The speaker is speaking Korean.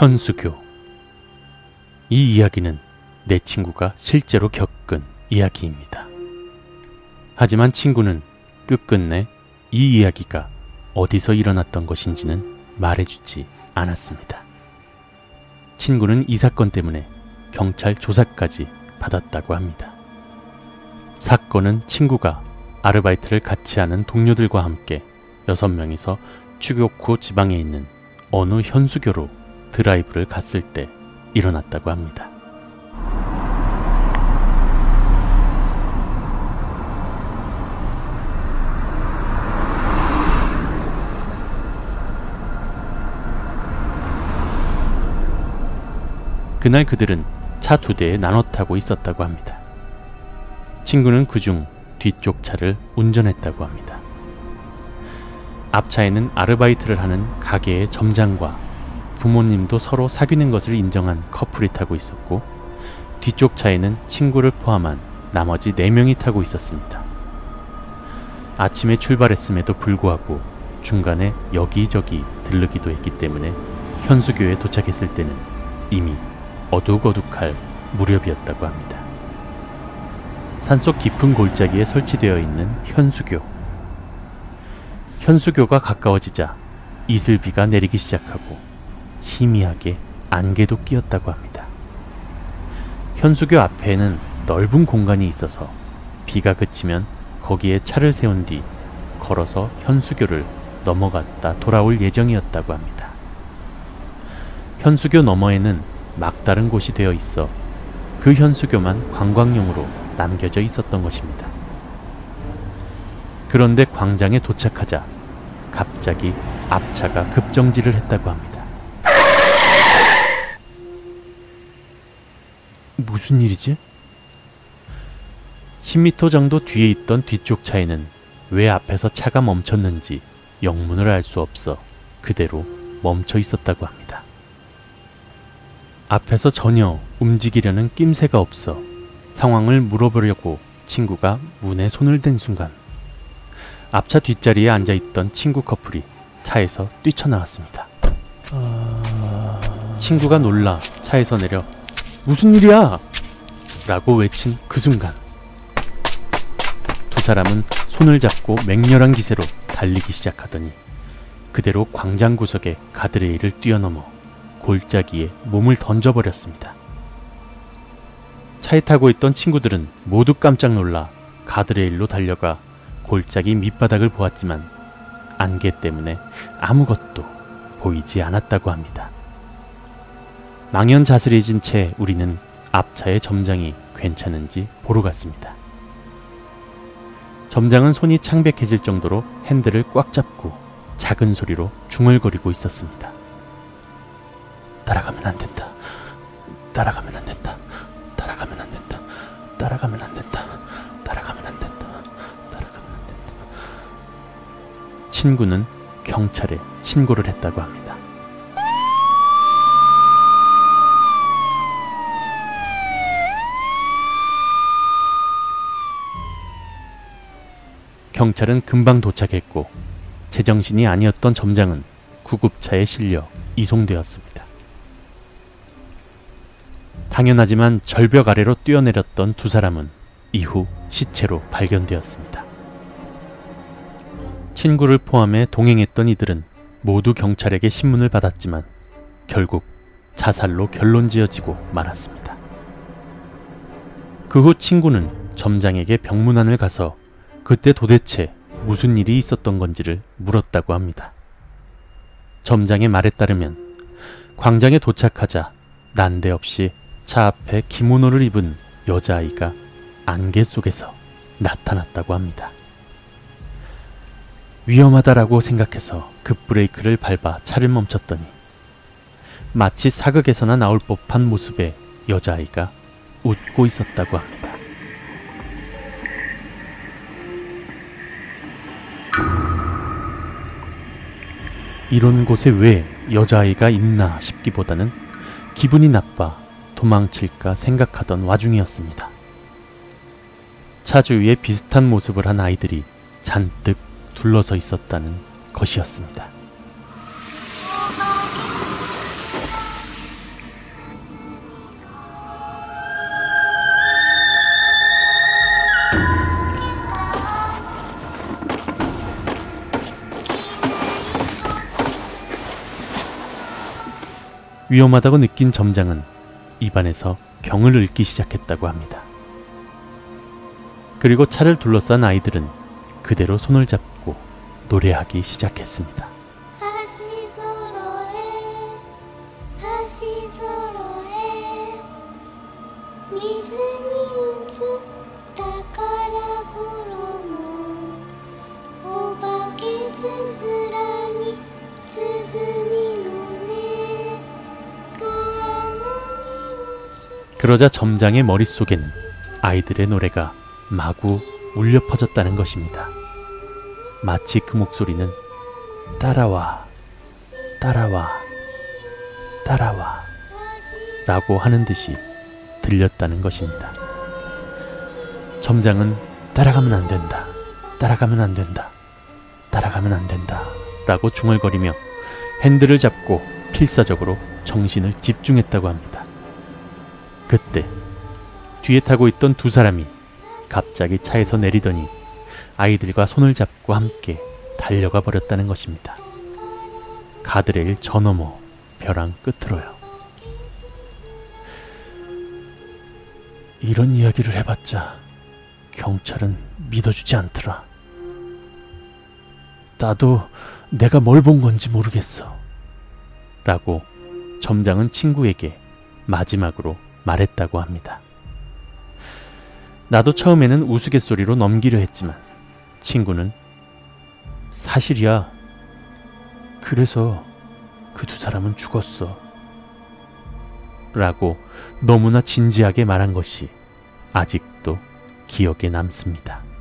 현수교. 이 이야기는 내 친구가 실제로 겪은 이야기입니다. 하지만 친구는 끝끝내 이 이야기가 어디서 일어났던 것인지는 말해주지 않았습니다. 친구는 이 사건 때문에 경찰 조사까지 받았다고 합니다. 사건은 친구가 아르바이트를 같이 하는 동료들과 함께 6명이서 추격 후 지방에 있는 어느 현수교로 드라이브를 갔을 때 일어났다고 합니다. 그날 그들은 차 2대에 나눠 타고 있었다고 합니다. 친구는 그중 뒤쪽 차를 운전했다고 합니다. 앞차에는 아르바이트를 하는 가게의 점장과 부모님도 서로 사귀는 것을 인정한 커플이 타고 있었고, 뒤쪽 차에는 친구를 포함한 나머지 4명이 타고 있었습니다. 아침에 출발했음에도 불구하고 중간에 여기저기 들르기도 했기 때문에 현수교에 도착했을 때는 이미 어둑어둑할 무렵이었다고 합니다. 산속 깊은 골짜기에 설치되어 있는 현수교. 현수교가 가까워지자 이슬비가 내리기 시작하고 희미하게 안개도 끼었다고 합니다. 현수교 앞에는 넓은 공간이 있어서 비가 그치면 거기에 차를 세운 뒤 걸어서 현수교를 넘어갔다 돌아올 예정이었다고 합니다. 현수교 너머에는 막다른 곳이 되어 있어 그 현수교만 관광용으로 남겨져 있었던 것입니다. 그런데 광장에 도착하자 갑자기 앞차가 급정지를 했다고 합니다. 무슨 일이지? 10m 정도 뒤에 있던 뒤쪽 차에는 왜 앞에서 차가 멈췄는지 영문을 알 수 없어 그대로 멈춰 있었다고 합니다. 앞에서 전혀 움직이려는 낌새가 없어 상황을 물어보려고 친구가 문에 손을 댄 순간 앞차 뒷자리에 앉아있던 친구 커플이 차에서 뛰쳐나왔습니다. 친구가 놀라 차에서 내려 무슨 일이야? 라고 외친 그 순간 두 사람은 손을 잡고 맹렬한 기세로 달리기 시작하더니 그대로 광장 구석의 가드레일을 뛰어넘어 골짜기에 몸을 던져버렸습니다. 차에 타고 있던 친구들은 모두 깜짝 놀라 가드레일로 달려가 골짜기 밑바닥을 보았지만 안개 때문에 아무것도 보이지 않았다고 합니다. 망연자실해진 채 우리는 앞차의 점장이 괜찮은지 보러 갔습니다. 점장은 손이 창백해질 정도로 핸들을 꽉 잡고 작은 소리로 중얼거리고 있었습니다. 따라가면 안 된다. 따라가면 안 된다. 따라가면 안 된다. 따라가면 안 된다. 따라가면 안 된다. 따라가면 안 된다. 친구는 경찰에 신고를 했다고 합니다. 경찰은 금방 도착했고 제정신이 아니었던 점장은 구급차에 실려 이송되었습니다. 당연하지만 절벽 아래로 뛰어내렸던 두 사람은 이후 시체로 발견되었습니다. 친구를 포함해 동행했던 이들은 모두 경찰에게 신문을 받았지만 결국 자살로 결론지어지고 말았습니다. 그 후 친구는 점장에게 병문안을 가서 그때 도대체 무슨 일이 있었던 건지를 물었다고 합니다. 점장의 말에 따르면 광장에 도착하자 난데없이 차 앞에 기모노를 입은 여자아이가 안개 속에서 나타났다고 합니다. 위험하다라고 생각해서 급브레이크를 밟아 차를 멈췄더니 마치 사극에서나 나올 법한 모습의 여자아이가 웃고 있었다고 합니다. 이런 곳에 왜 여자아이가 있나 싶기보다는 기분이 나빠 도망칠까 생각하던 와중이었습니다. 차 주위에 비슷한 모습을 한 아이들이 잔뜩 둘러서 있었다는 것이었습니다. 위험하다고 느낀 점장은 입안에서 경을 읊기 시작했다고 합니다. 그리고 차를 둘러싼 아이들은 그대로 손을 잡고 노래하기 시작했습니다. 다시 서로해 다시 서로해 미스니 우즈 다카라고로모 오바케 츠스라니 스즈미노네 그러자 점장의 머릿속에는 아이들의 노래가 마구 울려 퍼졌다는 것입니다. 마치 그 목소리는 따라와, 따라와, 따라와 라고 하는 듯이 들렸다는 것입니다. 점장은 따라가면 안 된다, 따라가면 안 된다, 따라가면 안 된다 라고 중얼거리며 핸들을 잡고 필사적으로 정신을 집중했다고 합니다. 그때 뒤에 타고 있던 두 사람이 갑자기 차에서 내리더니 아이들과 손을 잡고 함께 달려가 버렸다는 것입니다. 가드레일 저 너머 벼랑 끝으로요. 이런 이야기를 해봤자 경찰은 믿어주지 않더라. 나도 내가 뭘 본 건지 모르겠어 라고 점장은 친구에게 마지막으로 말했다고 합니다. 나도 처음에는 우스갯소리로 넘기려 했지만 친구는 사실이야. 그래서 그 두 사람은 죽었어 라고 너무나 진지하게 말한 것이 아직도 기억에 남습니다.